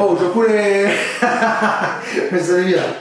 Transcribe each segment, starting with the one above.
Oh, c'ho pure questa via.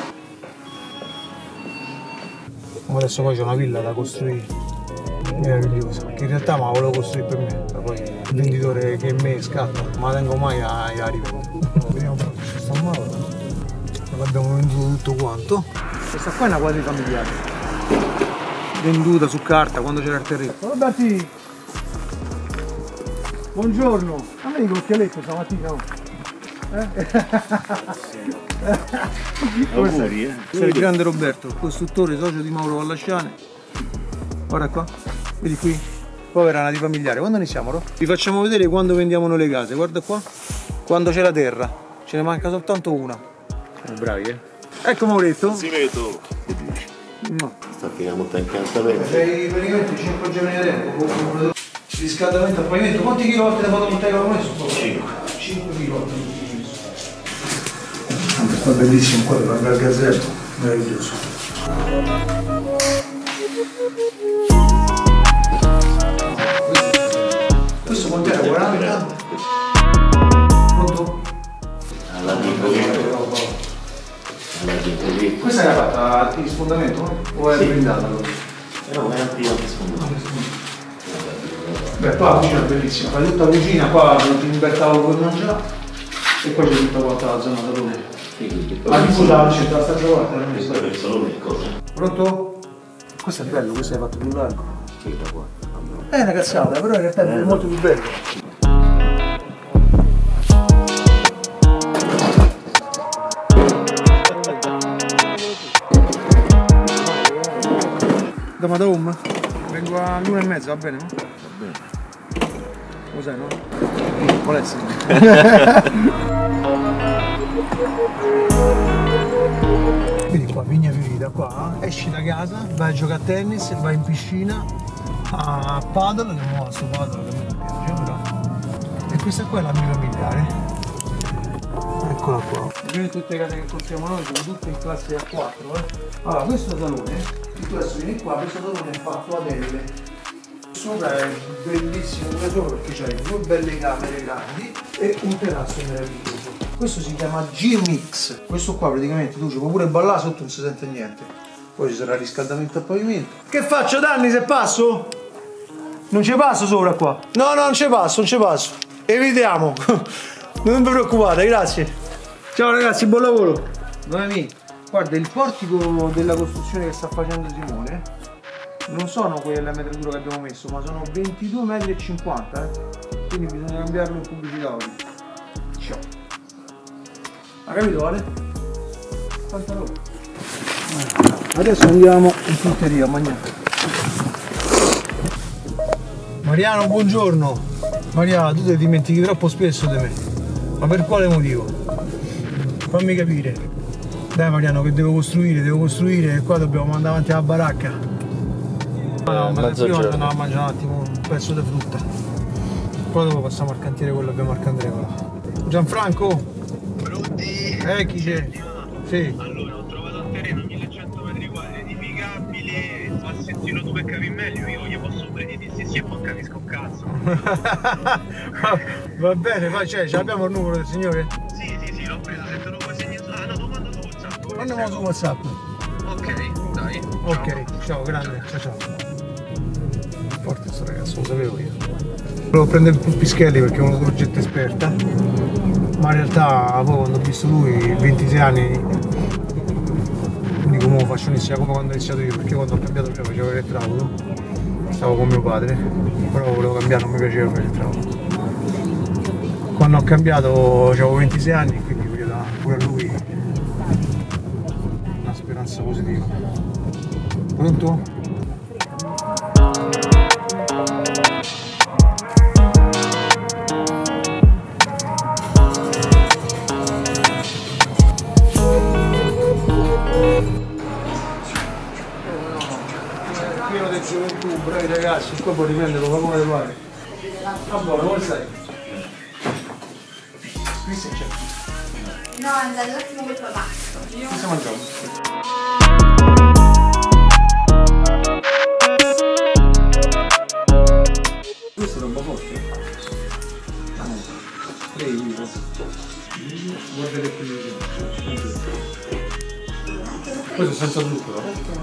Adesso poi c'è una villa da costruire, meravigliosa, che in realtà me la volevo costruire per me, ma poi il venditore che me scatta, ma la tengo mai a rivendere. Vediamo un po', ci sta male. Abbiamo venduto tutto quanto. Questa qua è una quadra familiare, venduta su carta quando c'era il terreno. Guardati! Buongiorno! A me dico occhialetto stamattina, no? Auguri, Sei il grande Roberto, costruttore, socio di Mauro Vallasciane. Guarda qua, vedi qui, povera nati familiare. Quando ne siamo, Ro? Vi facciamo vedere quando vendiamo noi le case, guarda qua, quando c'è la terra, ce ne manca soltanto una. Siamo bravi, Ecco Mauretto. Si vedo. No. Sta finendo molto incantamento. Sei praticamente 5 giorni di tempo, riscaldamento a pavimento. Quanti chilowatt da fotovoltaica ho messo? 5 chilowatt. Sta bellissimo qua, per andare al gasetto, meraviglioso. Questo quant'era? 40? Quanto? Alla Gincolì. Questa era fatta di sfondamento, no? O è blindata? No, è anti-sfondamento. Beh, qua la cucina è bellissima, fai tutta la cucina, qua non ti libertavo per mangiare e poi c'è tutta quanta la zona salone. Ma tipo la c'è da sta giocata, non mi Questo è il salone, cosa? Pronto? Questo è bello, questo hai fatto più largo. Sì, da qua. È una cazzata, però in realtà è molto più bello. Da Madame? Vengo all'1:30, va bene? Va bene. Cos'è, no? Volessi. Vedi qua, vigna fiorita qua, esci da casa, vai a giocare a tennis, vai in piscina, a paddle, che non ho sto paddle che a me non piace però. E questa qua è la mia familiare. Eccola qua. Tutte le case che costruiamo noi sono tutte in classe A4, Allora, questo salone, tu adesso vieni qua, questo salone è fatto ad L. Sopra è bellissimo pure sopra perché c'hai due belle camere grandi e un terrazzo meraviglioso. Questo si chiama G-Mix. Questo qua praticamente tu ci puoi pure ballare sotto, non si sente niente. Poi ci sarà il riscaldamento a pavimento. Che faccio, Danni, se passo? Non ci passo sopra qua. No, non ci passo, non ci passo. Evitiamo. Non vi preoccupate, grazie. Ciao ragazzi, buon lavoro. Noemi, guarda, il portico della costruzione che sta facendo Simone non sono quella metratura che abbiamo messo, ma sono 22,50 metri, quindi bisogna cambiarlo in pubblicità oggi. Ciao. Ha capito, Ale? Tanta roba. Adesso andiamo in frutteria a mangiare. Mariano, buongiorno. Mariano, tu ti dimentichi troppo spesso di me. Ma per quale motivo? Fammi capire. Dai Mariano, che devo costruire e qua dobbiamo andare avanti alla baracca. Prima andiamo a mangiare un attimo un pezzo di frutta. Poi dopo passiamo al cantiere quello che abbiamo a Marcandrevola. Gianfranco? Pronti? Chi c'è? Sì. Allora, ho trovato un terreno 1100 metri quadri edificabile, ma sentito tu per capire meglio, io gli posso pure dire sì e poi capisco un cazzo. Va bene, poi ce l'abbiamo il numero del signore? Sì, l'ho preso, se te lo puoi segnare. Ah no, lo mando su WhatsApp. Andiamo su WhatsApp. Ok, dai. Ok, ciao, grande, ciao. Forte sto ragazzo, lo sapevo io. Volevo prendere più Pischelli perché è una progetto esperta, ma in realtà poi quando ho visto lui 26 anni, quindi come faccio iniziare come quando ho iniziato io, perché quando ho cambiato prima facevo elettrauto, stavo con mio padre, però volevo cambiare, non mi piaceva fare elettrauto. Quando ho cambiato avevo 26 anni, quindi voglio dare pure a lui una speranza positiva. Pronto? Pieno di gioventù, bravi ragazzi, qua puoi riprenderlo come le pare. Ah buono, come stai? Qui se c'è. No, è andato l'attimo col papà. Cosa mangiamo? Questo è roba forte. Guarda che questo è senza zucchero.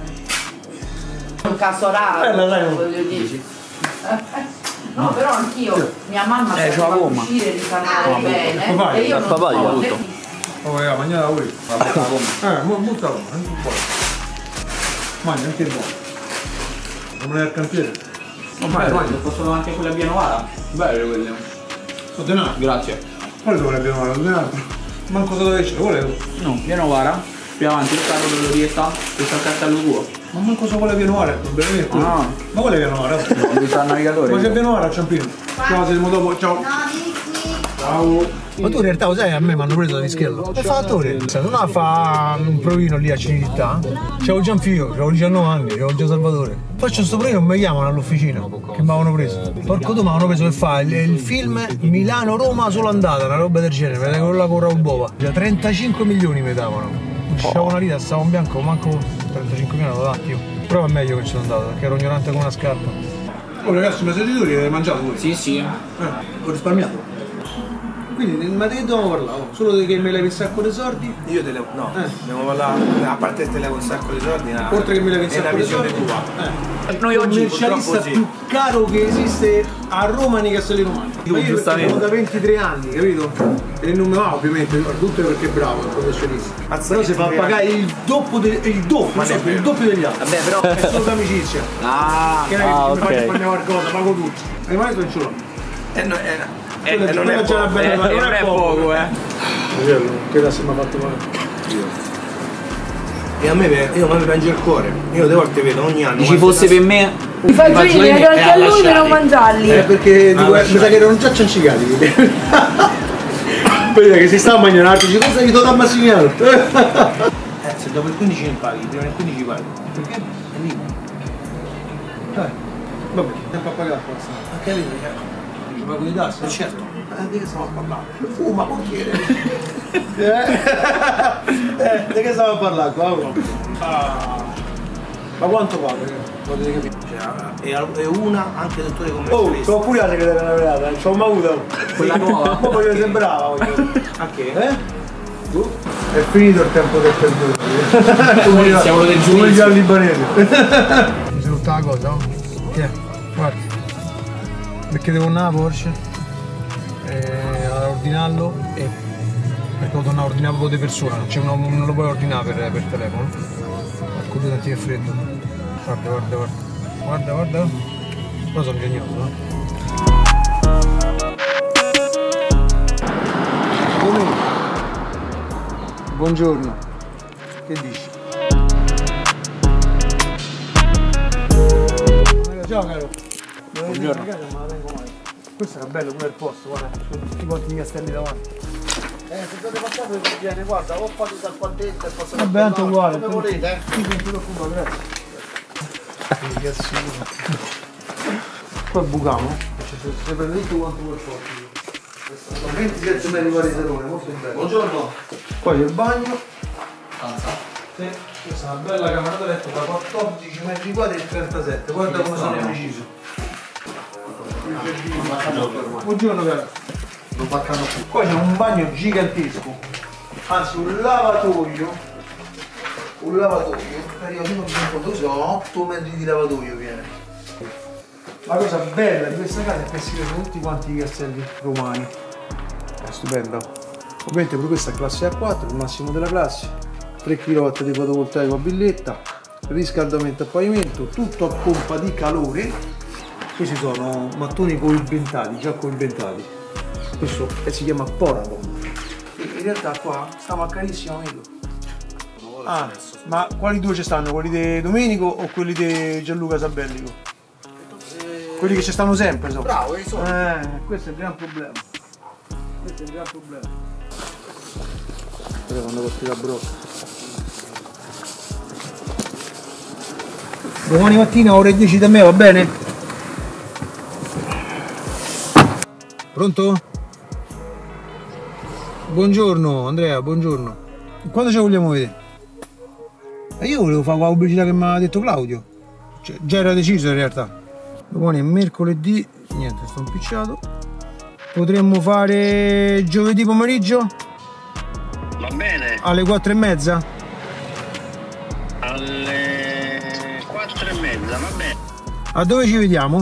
Un casorato, dai, voglio dire. No, però anch'io, mia mamma sapeva cucire, risanare bene. E io non so. Oh, mangiare da voi. Molto buono, anche un po'. Mangia, anche buono. Non è il cantiere. Mangia, posso anche quella via Novara? Belle quelle. Sono denaro. Grazie. Quale dove l'abbiamo Novara? Denaro. Manco so dove c'è, volevo. No, via Novara, più avanti il carro dove riesta, questo è il castello tuo. Ma manco so quale via Novara, il problema è quello. Ah. Ma quale via Novara? Mi sta il navigatore. Ma c'è via Novara, Ciampino. Ciao, siamo dopo, ciao. No, Vicky. Ciao. Ma tu in realtà lo sai, a me mi hanno preso da Vischello. È fattore. Non fa un provino lì a Cinecittà. C'avevo già un figlio, avevo 19 anni, c'avevo già Salvatore. Faccio sto provino, mi chiamano all'officina che mi avevano preso. Porco tu mi avevano preso per fare il film Milano-Roma solo andata, una roba del genere, vedete quello là con Raul Bova. Già 35 milioni mi davano. Usciavo una vita, stavo in bianco, manco 35 milioni l'ho dato io. Però è meglio che ci sono andato, perché ero ignorante come una scarpa. Oh ragazzi, ma siete duri, avete mangiato voi? Sì, sì. Ho risparmiato. Quindi, ma di che dobbiamo parlare? Solo che mi levi un sacco di soldi? Io te levo, no, dobbiamo parlare, a parte che te levo un sacco di soldi, oltre che mi levi un sacco di soldi, Noi il oggi commercialista purtroppo sì. più caro che esiste a Roma nei Castelli Romani. Ma io giustamente. sono da 23 anni, capito? E non mi va ovviamente, tutto perché è bravo, è un professionista. Però si fa pagare il doppio degli altri. Vabbè, però. È solo d'amicizia. Che non è che mi faccio fare qualcosa, pago tutto. Rimane non ce l'ho. non è già una bella, non è poco, Che da se mi ha fatto male. E a me mi piange il cuore. Io delle volte vedo ogni anno. Ci fosse per me. Mi fai venire anche a lui per non mangiarli. Perché mi sa che erano già ciancicati. Vedete che si stava mangiando altri, dice cosa gli do da Massignano? Se dopo il 15 non paghi, prima del 15 paghi. Perché? È lì. Vabbè, tempo a pagare qua. Ha capito? Ci pago di tasse? Certo. Di che stiamo a parlare? Fuma, portiere! Di che stiamo a parlare qua? Ma quanto paga? Potete capire? Cioè, è una anche dottore Oh, commercialista. sono pure la segretaria laureata, c'ho mai avuto. Quella nuova. Ma voglio sembrava. A che? Tu? È finito il tempo del perdone. Siamo del Come giudizio. il libanese. Mi sei tutta la cosa, no? Che è? Guarda. Perché devo andare a Porsche a ordinarlo e perché devo tornare a ordinare proprio di persona, cioè non lo puoi ordinare per telefono. Porco Dio, tanti che freddo. Guarda. Però sono ingegnoso, Buongiorno. Che dici? Ciao caro. Buongiorno. Questo era bello pure il posto, guarda, sono tutti quanti i castelli davanti. Se state passando viene, guarda, ho fatto dal qua dentro e posso. Vabbè, tanto uguale. Come volete, Sì, non ti preoccupare, grazie. Poi bucamo, se prende tutto quanto vuoi forte. 27 metri di salone, molto bello. Buongiorno. Poi il bagno. Sì, questa è una bella camera da letto da 14 metri quadri e 37, guarda come sono preciso. Buongiorno caro. Non baccano più. Poi c'è un bagno gigantesco, anzi un lavatoio, arriva sono 8 metri di lavatoio viene. La cosa bella di questa casa è che si vedono tutti quanti i castelli romani, è stupenda. Ovviamente pure questa è classe A4, il massimo della classe, 3 kW di fotovoltaico a villetta, riscaldamento a pavimento, tutto a pompa di calore. Questi sono mattoni coibentati, già coibentati. Questo si chiama Porabon. E in realtà qua stiamo a carissimo amico. Ah, ma quali due ci stanno? Quelli di Domenico o quelli di Gianluca Sabellico? Quelli che ci stanno sempre, so. Bravo, Questo è il gran problema. Però quando costi la brocca. Domani mattina ore 10 da me, va bene? Pronto? Buongiorno Andrea, buongiorno. Quando ci vogliamo vedere? Io volevo fare la pubblicità che mi ha detto Claudio. Cioè, già era deciso in realtà. Domani è mercoledì, niente, sto impicciato. Potremmo fare giovedì pomeriggio? Va bene? Alle 4:30? Alle 4:30, va bene. A dove ci vediamo?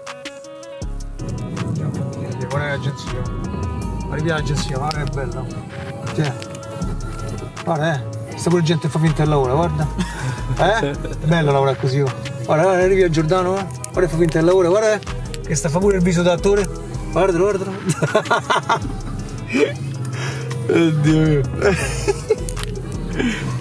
Guarda l'agenzia. Arrivi all'agenzia, guarda che è bella. Cioè, guarda, sta pure gente che fa finta del lavoro, guarda. Bello lavorare così. Guarda, arrivi a Giordano, guarda che fa finta del lavoro, guarda che sta fa pure il viso d'attore. Guardalo, guardalo. Oddio mio.